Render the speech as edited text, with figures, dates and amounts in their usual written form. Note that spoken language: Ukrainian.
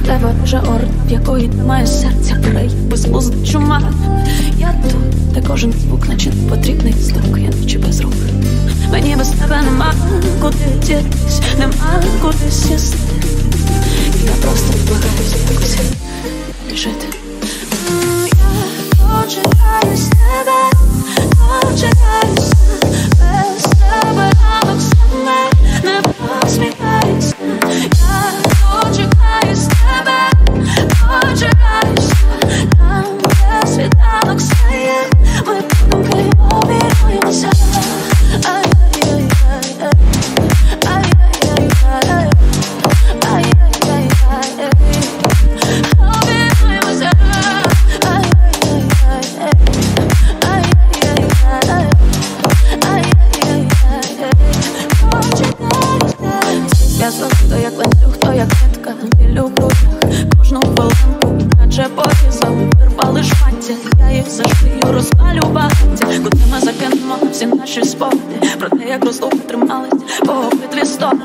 тебе вже орда, в якої немає серця, край, безглузда чума. Я тут, де кожен звук, наче потрібний звук, я наче без рук. Мені без тебе нема куди дітись, нема куди сісти. Я просто впливаюся якось жити. Я дочекаюсь тебе, дочекаюсь. Без тебе ранок саме не посміхається. Я дочекаюсь тебе, дочекаюсь. Там, де світанок стає, ми подумки обіймаємося. Хто як ланцюг, хто як нитка, біль у грудях, кожну хвилинку, наче порізав, вирвали шмаття, я їх зашию, розпалю багаття, куди ми закинемо всі наші спогади, про те, як розлуки тримались по обидві сторони.